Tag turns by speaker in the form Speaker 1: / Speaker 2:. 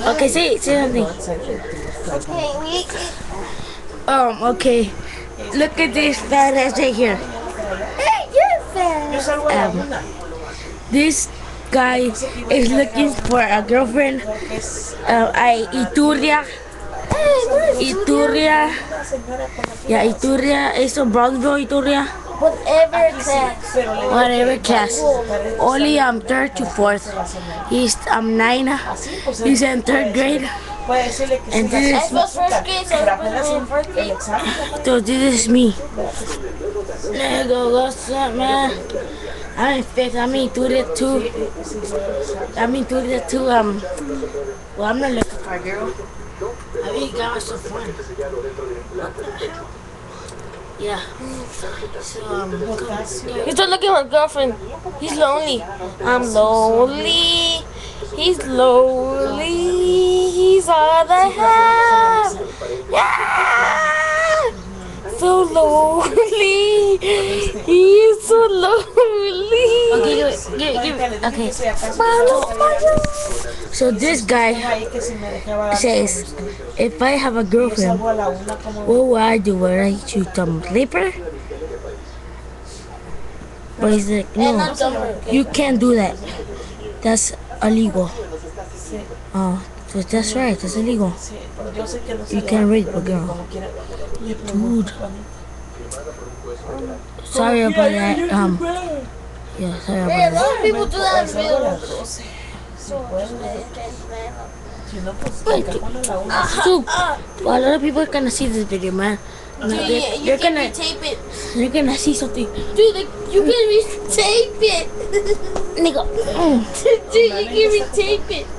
Speaker 1: Okay, say something. Okay. Look at this fat ass right here.
Speaker 2: Hey, you're fat.
Speaker 1: This guy is looking for a girlfriend. Iturria. Iturria. Yeah, Iturria. It's a Brownsville, Iturria.
Speaker 2: Whatever class.
Speaker 1: Whatever class. Only third to fourth. He's 9. He's in third grade. And this is
Speaker 2: first grade, so first grade.
Speaker 1: so this is me. Nigga, what's up, man? I'm in fifth. I'm in Iturria too. Well, I'm not looking for a girl. I mean, got myself fun. What the hell? Yeah. So,
Speaker 2: He's not looking for a girlfriend. He's lonely. I'm lonely. He's lonely. He's all I have. Yeah! So lonely. He's so lonely.
Speaker 1: okay. So this guy says, if I have a girlfriend, what will I do? Will I shoot rape her? But he's like, no, you can't do that. That's illegal. Oh, so that's right. That's illegal. You can't rape a girl, dude. Sorry about that. Yeah, sorry about
Speaker 2: A
Speaker 1: that.
Speaker 2: lot of people do that in videos.
Speaker 1: So, a lot of people are gonna see this video, man.
Speaker 2: You can retape it.
Speaker 1: You're gonna see something.
Speaker 2: Dude, you can retape it.
Speaker 1: Nigga.
Speaker 2: Dude, you can retape it.